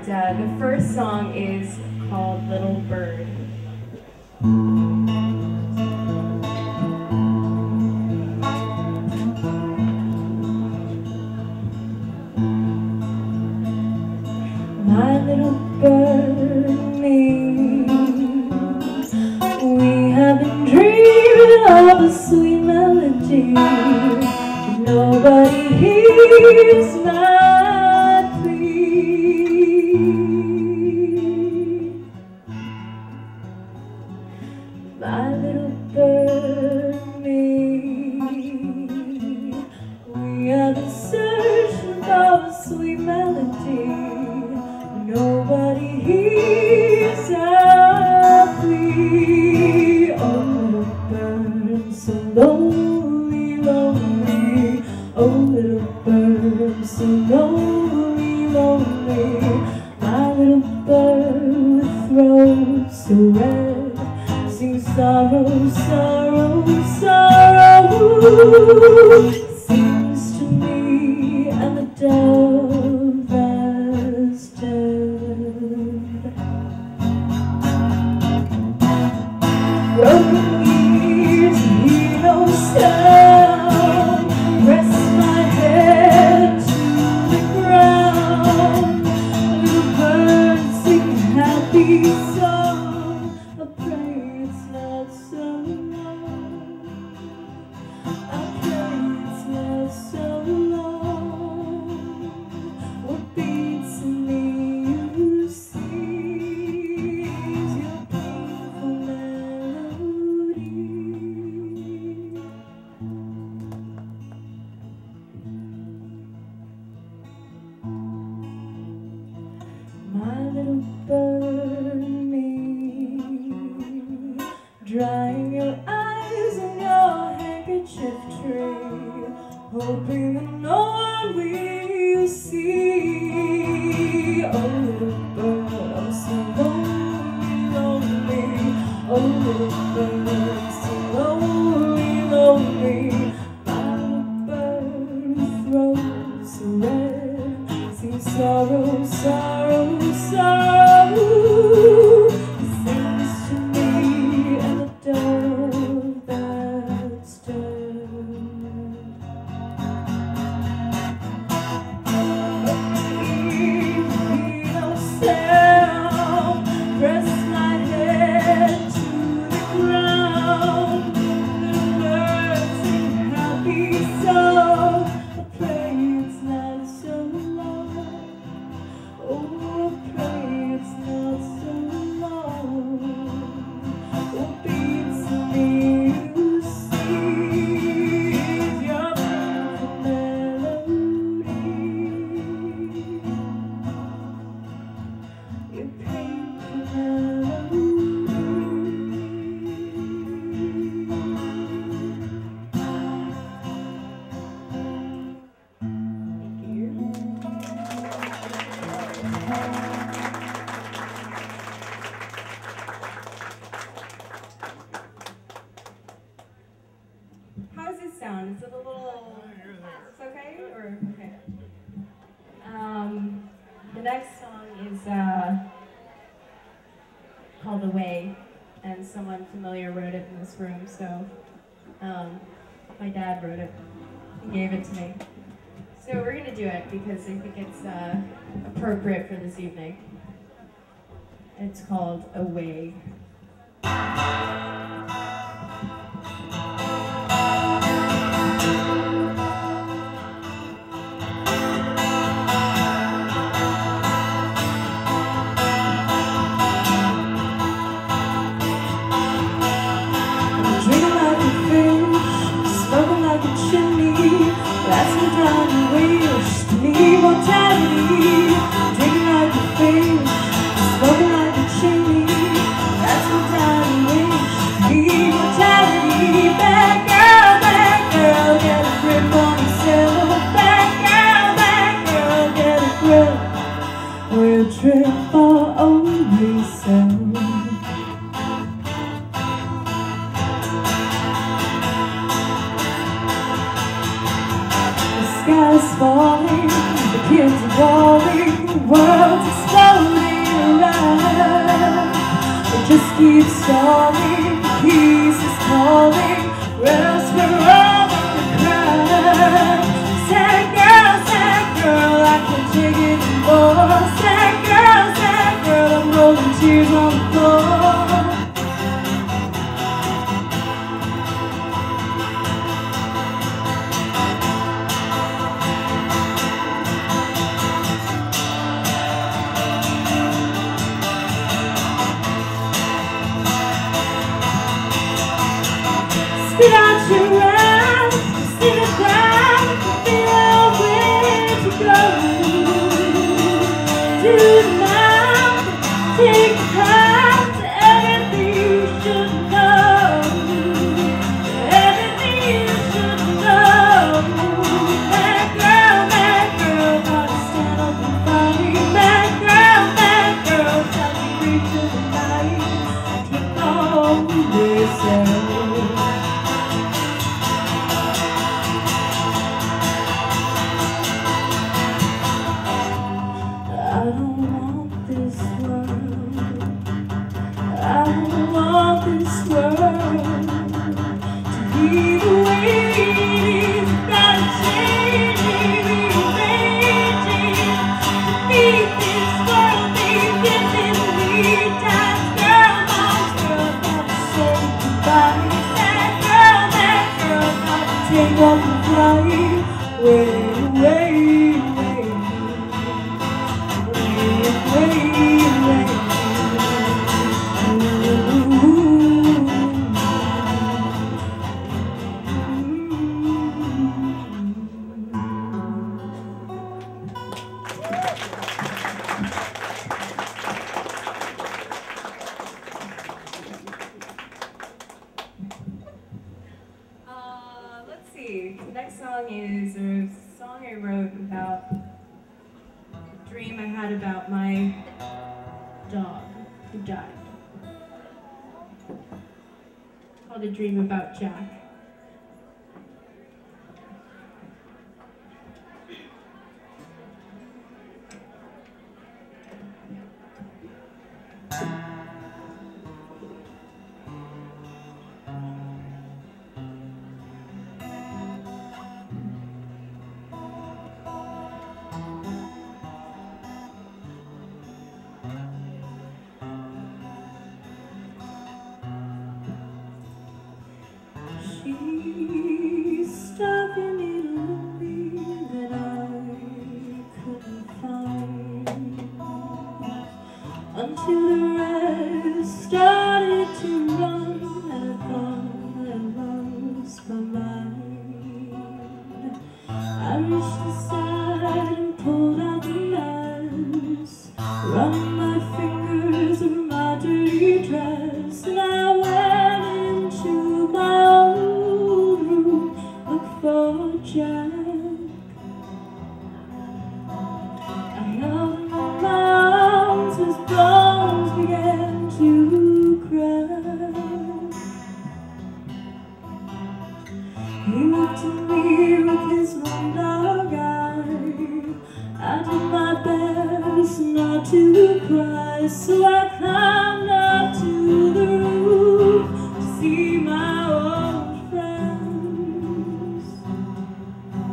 The first song is called Little Bird. My little bird and me, we have been dreaming of a sweet melody, but nobody hears my plea. My little bird and me, we have been searching for a sweet melody. Nobody hears our plea. Oh, little bird, so lonely, lonely. Oh, little bird, so lonely, lonely. My little bird with throat so red sings sorrow, sorrow, sorrow. Sings to me and the dove has dead. Broken ears hear no sound. Press my head to the ground. Little bird sing a happy song. I pray it's not so long. I pray it's not so long. What beats in me you see is your painful melody. My little bird and me, drying your eyes on your handkerchief tree, hoping that no one will see. Oh, little bird, I'm so lonely, lonely. Oh, little bird, so lonely, lonely. My little bird throat so red sings sorrow, sorrow, sorrow. Sings to me and the dove that's dead. Hear no sound. Press my head to the ground. Little bird sing a happy song. I pray it's not so long. Oh, I pray it's not so long. What beats in me you see is your beautiful melody. Your painful melody. Thank you. How does it sound? Is it a little... It's okay? Or okay? The next song is called Away, and someone familiar wrote it in this room, so my dad wrote it and gave it to me. So we're going to do it because I think it's appropriate for this evening. It's called Away. Drinking like a fish, smoking like a chimney. That's my dying wish to need mortality. Drinking like a fish, smoking like a chimney. That's my dying wish to need mortality. Bad girl, get a grip on yourself. Bad girl, get a grip. We'll trip all over yourself. The sky's falling, the kids are falling. world's exploding around. It just keeps stalling, peace is calling, rest for all of the crowd. Sad girl, I can't take it anymore. Sad girl, I'm rolling tears on the floor. Spit out your wrath, sing it back, feel where to go. Do the math, take the path to everything you should know. Everything you should know. Mad girl, gotta stand up and fight me. Mad girl, shall we reach to the night? Keep on this. I don't want this world. I don't want this world to be the way it is. Gotta change it, rearranging. Defeat this world they've given me. Time, girl, gotta say goodbye. That girl, gotta take off and fly. Wait, wait. Let's see. The next song is a song I wrote about a dream I had about my dog who died. Called A Dream About Jack. She's stuck in Italy that I couldn't find until the rest started to run and I thought I lost my mind. I reached the side and pulled out the knives, running my fingers over my dirty dress, and I went into my old room, look for Jack. I held him in my arms, his bones began to crack. He looked at me with his one dark eye. I did my best not to cry, so I climbed up to the roof to see my old friends.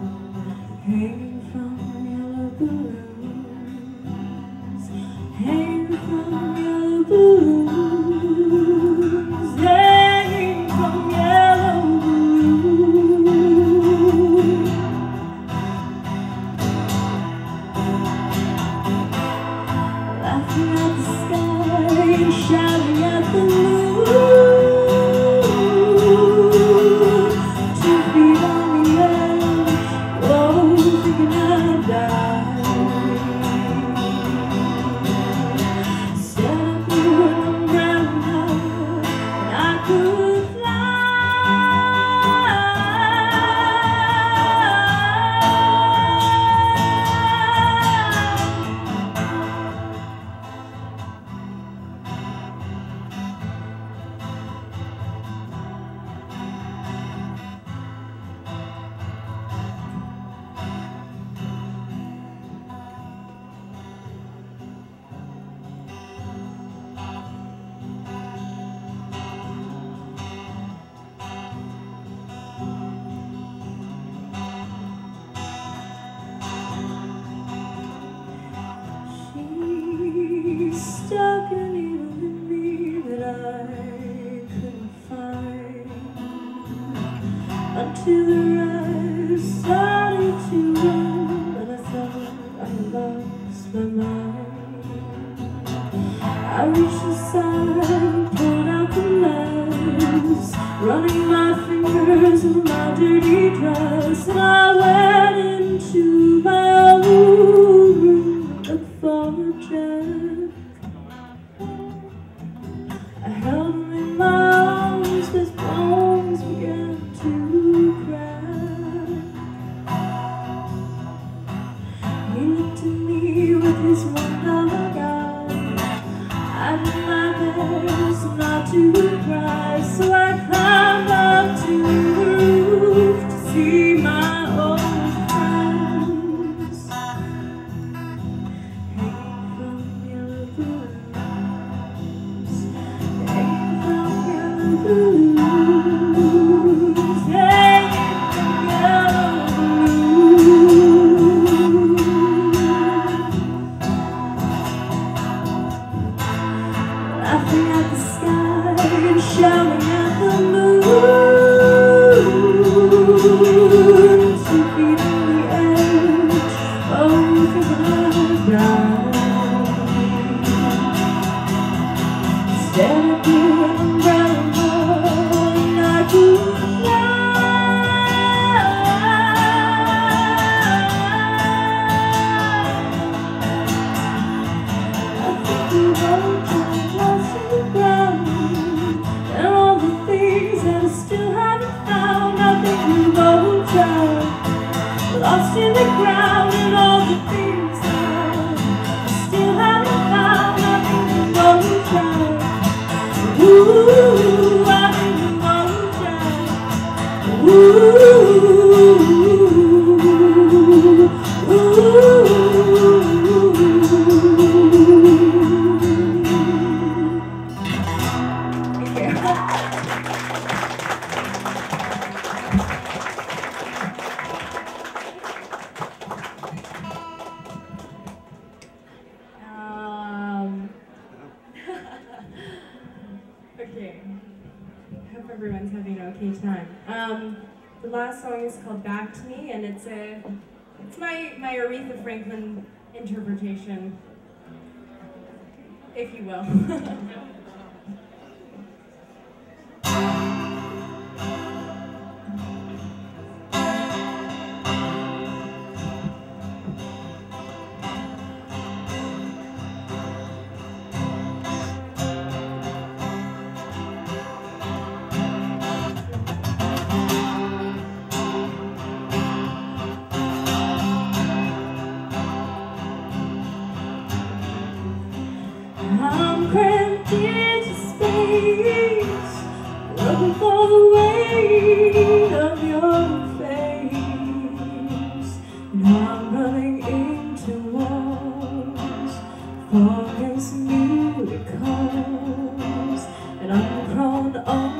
to the right, started to run, and I thought I lost my mind. I reached inside, pulled out the lens, running my fingers in my dirty dress, and I went into my own room, looked for Jack. I held him in my arms, his bones began to crack. He looked at me with his $1 eye. I did my best not to cry, so I climbed up to the roof to see my old friends hanging from yellow balloons, hanging from yellow balloons, hanging from yellow balloons, laughing at the sky and shouting at the moon. 2 feet on the edge, oh, thinking I'd die. Staring at the umbrella, and I could fly. I think we both lost in the ground, and all the things that I still haven't found. I think we both tried, lost in the ground, and all the things that I still haven't found. I think we both tried. Ooh, I think we both tried. Ooh, Okay, hope everyone's having an okay time. The last song is called Back to Me, and it's my Aretha Franklin interpretation, if you will. I'm cramped into space, looking for the weight of your face. Now I'm running into walls, falling miracles, and I'm prone on